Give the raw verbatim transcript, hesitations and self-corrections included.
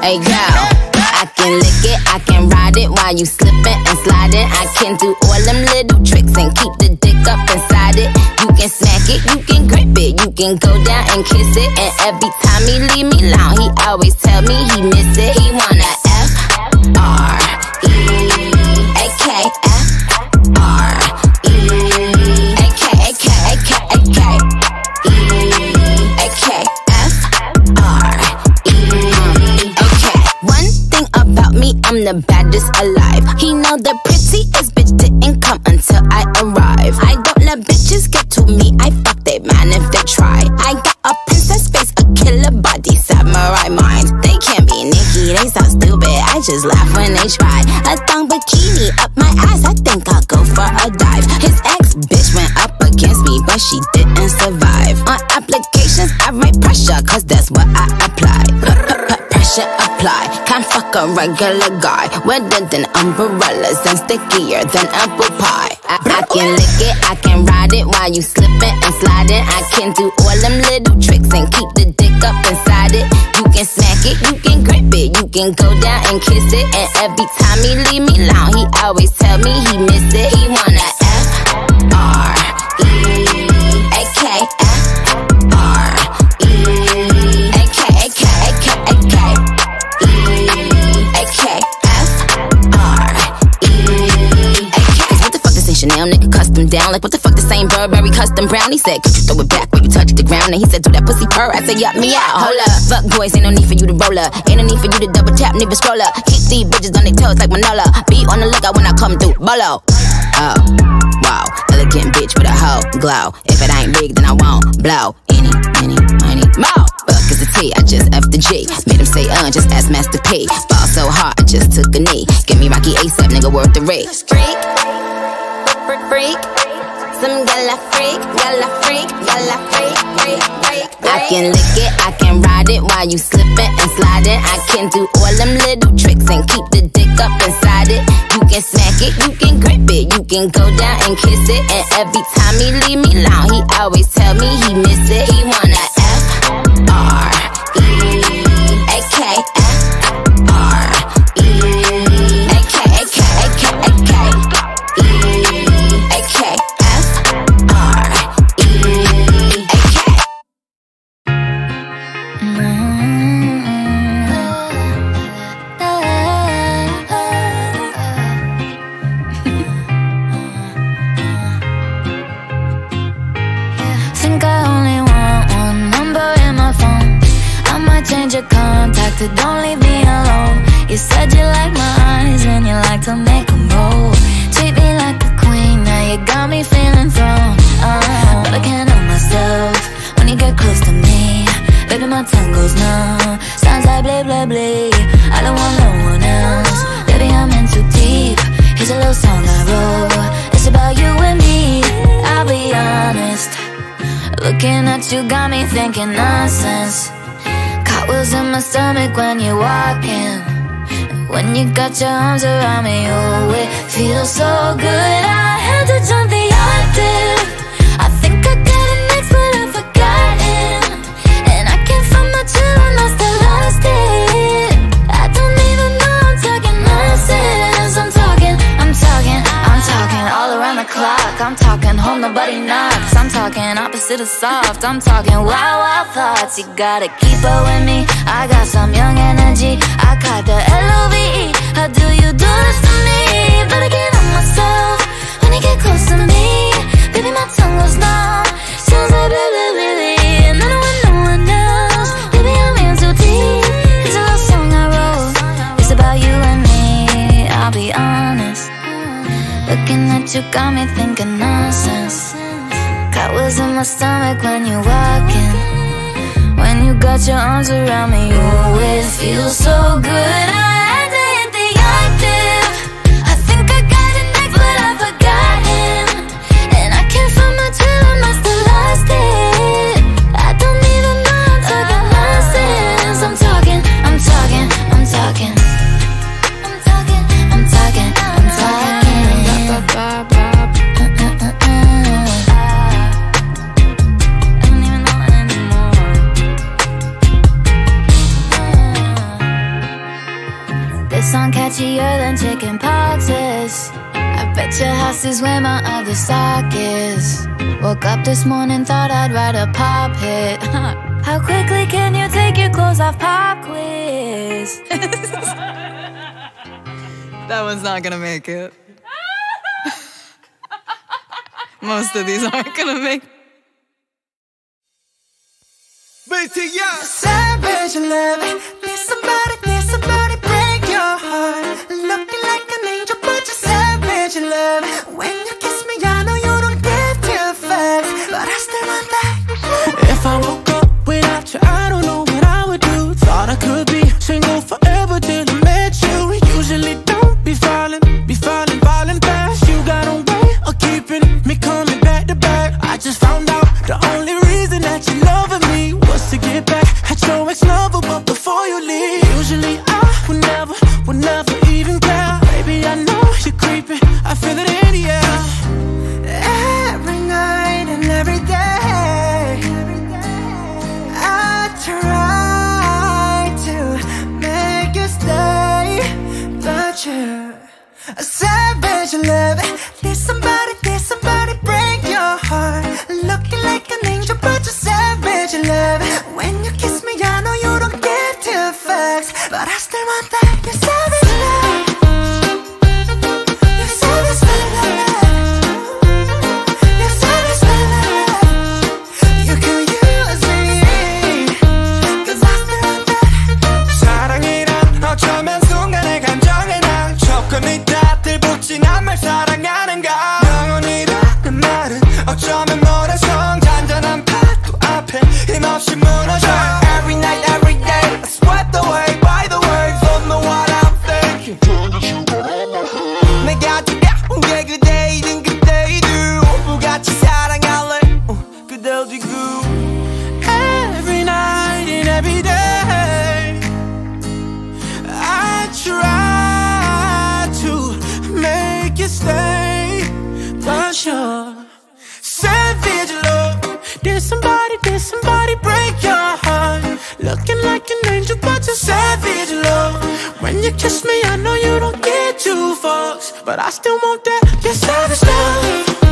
Hey girl, I can lick it, I can ride it while you slippin' and slidin'. I can do all them little tricks and keep the dick up inside it. You can smack it, you can grip it, you can go down and kiss it. And every time he leave me alone, he always tell me he miss it. He wanna F R E A K F R E A K A K A K A K E A K F R E A K. One thing about me, I'm the baddest alive. He know the prettiest bitch didn't come until I arrive. I don't let bitches get to me, I fuck they man if they try. I got a princess face, a killer body, samurai mind. They can't be Nicki, they so stupid, I just laugh when they try. A thong bikini up my ass, I think I'll go for a dive. His ex bitch went up against me, but she didn't survive. On applications, I write pressure, cause that's what I apply. Pressure apply, can't fuck a regular guy. Wetter than umbrellas and stickier than apple pie. I, I can lick it, I can ride it while you slippin' and slidin'. I can do all them little tricks and keep the dick up inside it. You can smack it, you can grip it, you can go down and kiss it. And every time he leave me alone, he always tell me he miss it. He wanna F R E A K F R E A K A K A K A K E A K F R E A K. Cause what the fuck this ain't Chanel, nigga custom down. Like what the fuck this ain't Burberry custom brown. He said, could you throw it back when you touch the ground? And he said, do that pussy purr. I said, yup, me out. Hold up, fuck boys, ain't no need for you to roll up. Ain't no need for you to double tap, neither scroll up. Keep these bitches on their toes like Manola. Be on the lookout when I come through, bolo. Oh, wow, elegant bitch with a hoe glow. If it ain't big, then I won't blow. Any, any, money, more. Fuck is the T, I just F the G. Made him say, uh, just ask Master P. Ball so hard, I just took a knee. Give me Rocky ASAP, nigga, worth the rate. Freak, freak, freak. Some gala freak, gala freak, gala freak, freak, freak, freak. I can lick it, I can ride it while you slippin' and slidin'. I can do all them little tricks and keep the dick up inside it. You can smack it, you can grip it, you can go down and kiss it. And every time he leave me alone, he always tell me he miss it. He wanna F R E A K F R E A K A K A K A K E A K F R E A K. Think I only want one number in my phone. I might change your contact, but don't leave me alone. You said you like my eyes and you like to make them roll. Treat me like a queen, now you got me feeling thrown. Oh, but I can't help myself when you get close to me. Baby, my tongue goes numb, sounds like blah, blah, blah. I don't want no one else, baby, I'm in too deep. Here's a little song I wrote, it's about you and me. I'll be honest, looking at you got me thinking nonsense. Cartwheels in my stomach when you're walking. When you got your arms around me, oh, it feels so good. I had to jump the octave. I think I got an ex, but I've forgotten. And I can't find my chill, I must have lost it. I don't even know I'm talking nonsense. I'm talking, I'm talking, I'm talking all around the clock. I'm talking home, nobody knocks. I'm talking opposite of soft. I'm talking wild, wild thoughts. You gotta keep up with me, I got some young energy. I got the L O V E. How do you do this to me? But I can't help myself when you get close to me. Baby, my tongue goes numb, sounds like blah, blah, blah, blah. And I don't want no one else, baby, I'm in too deep. Here's a little song I wrote, it's about you and me. I'll be honest, looking at you got me thinking nonsense. Cartwheels in my stomach when you're walking. When you got your arms around me, oh, it feels so good. I had to hit the octave. I think I got an ex, but I've forgotten. And I can't find my trail, I must have lost it. I don't even know I'm talking nonsense. I'm talking, I'm talking, I'm talking. I'm talking, I'm talking, I'm talking. chicken poxes. I bet your house is where my other sock is. Woke up this morning, thought I'd write a pop hit. How quickly can you take your clothes off? Pop quiz. That one's not gonna make it. Most of these aren't gonna make it. Savage love, need somebody, need somebody break your heart. Looking like an angel, but you're savage love. When you kiss me, I know you don't give two fucks, but I still want that. If I woke up without you, I don't know what I would do. Thought I could be single forever till I met you. Usually don't be falling, be falling, falling fast. You got a way of keeping me coming back to back. I just found out the only reason that you loving me was to get back at your ex-lover, but before you leave, usually I would never, would never even care. Baby, I know you're creeping, I feel it in the air. Every night and every day, I try to make you stay, but you're a savage love. There's somebody, there's somebody break your heart. Looking like an angel, but you're savage love. When you kiss me, I know you don't give two fucks, but I still want that. You're savage love. You're savage love. You're savage love. You can use me, cause I still want that. 사랑이란 어쩌면 순간의 감정에 난 조건이 다 들붙진 않을 사랑하는가. 영원이라는 말은 어쩌면 모래성 잔잔한 파도 앞에 힘없이 무너져. Every night, every day, I swept away by the waves. Don't know what I'm thinking. 내가 두려운 게 그대이든 그대이든 오브같이 사랑할래. 그대 어디고. Every night and every day, I try to make you stay, but you're savage love. Did somebody, did somebody break your heart? Looking like an angel, but you're savage love. When you kiss me, I know you don't get two fucks, but I still want that. You're savage love.